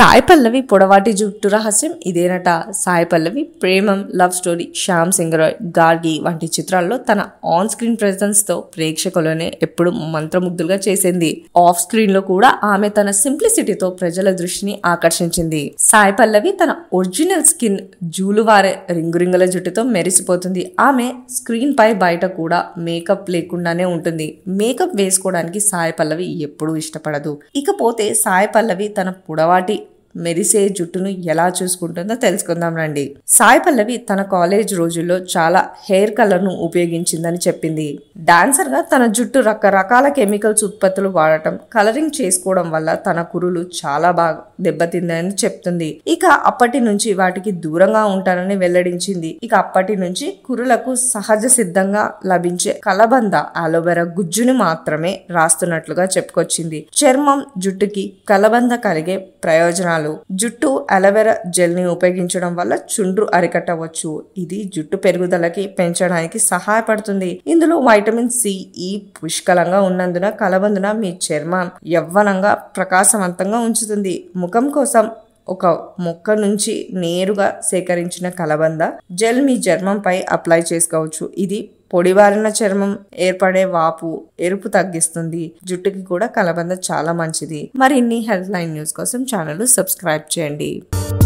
సాయి పల్లవి పొడవాటి జుట్టు రహస్యం ఇదేనట. సాయి పల్లవి ప్రేమం, లవ్ స్టోరీ, శ్యామ్ సింగ్ రాయ్, గార్గి వంటి చిత్రాల్లో తన ఆన్ స్క్రీన్ ప్రెజెన్స్ తో ప్రేక్షకులనే ఎప్పుడు మంత్రముగ్ధులుగా చేసింది. ఆఫ్ స్క్రీన్ లో కూడా ఆమె తన సింప్లిసిటీతో ప్రజల దృష్టిని ఆకర్షించింది. సాయి పల్లవి తన ఒరిజినల్ స్కిన్ జూలువారే రింగురింగుల జుట్టుతో మెరిసిపోతుంది. ఆమె స్క్రీన్ పై బయట కూడా మేకప్ లేకుండానే ఉంటుంది. మేకప్ వేసుకోవడానికి సాయి పల్లవి ఎప్పుడూ ఇష్టపడదు. ఇకపోతే సాయి పల్లవి తన పొడవాటి మెరిసే జుట్టును ఎలా చూసుకుంటుందో తెలుసుకుందాం రండి. సాయి పల్లవి తన కాలేజ్ రోజుల్లో చాలా హెయిర్ కలర్ ను ఉపయోగించిందని చెప్పింది. డాన్సర్ గా తన జుట్టు రకరకాల కెమికల్స్ ఉత్పత్తులు వాడటం, కలరింగ్ చేసుకోవడం వల్ల తన కురులు చాలా బాగా దెబ్బతిందని చెప్తుంది. ఇక అప్పటి నుంచి వాటికి దూరంగా ఉంటానని వెల్లడించింది. ఇక అప్పటి నుంచి కురులకు సహజ సిద్ధంగా లభించే కలబంద అలోవెరా గుజ్జుని మాత్రమే రాస్తున్నట్లుగా చెప్పుకొచ్చింది. చర్మం, జుట్టుకి కలబంద కలిగే ప్రయోజనాలు: జుట్టు అలోవెరా జెల్ ని ఉపయోగించడం వల్ల చుండ్రు అరికట్టవచ్చు. ఇది జుట్టు పెరుగుదలకి పెంచడానికి సహాయపడుతుంది. ఇందులో వైటమిన్ సి, ఈ పుష్కలంగా ఉన్నందున కలబందన మీ చర్మం యవ్వనంగా ప్రకాశవంతంగా ఉంచుతుంది. ముఖం కోసం ఒక మొక్క నుంచి నేరుగా సేకరించిన కలబంద జెల్ మీ చర్మంపై అప్లై చేసుకోవచ్చు. ఇది పొడిబారిన చర్మం ఏర్పడే వాపు, ఎరుపు తగ్గిస్తుంది. జుట్టుకి కూడా కలబంద చాలా మంచిది. మరిన్ని హెల్త్ లైన్ న్యూస్ కోసం ఛానల్ సబ్స్క్రైబ్ చేయండి.